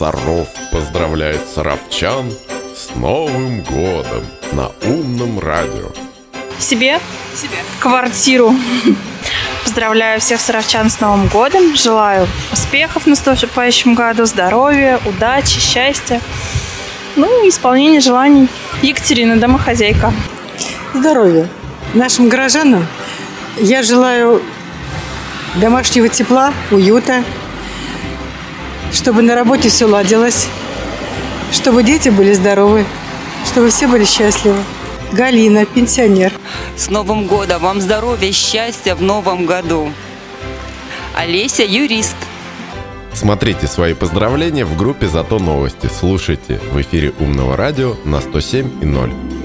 Саров поздравляет саровчан с Новым годом на Умном радио. Себе, квартиру. Поздравляю всех саровчан с Новым годом. Желаю успехов в наступающем году, здоровья, удачи, счастья. Ну и исполнения желаний. Екатерина, домохозяйка. Здоровья нашим горожанам. Я желаю домашнего тепла, уюта, чтобы на работе все ладилось, чтобы дети были здоровы, чтобы все были счастливы. Галина, пенсионер. С Новым годом! Вам здоровья, счастья в новом году. Олеся, юрист. Смотрите свои поздравления в группе «Зато новости». Слушайте в эфире Умного радио на 107,0.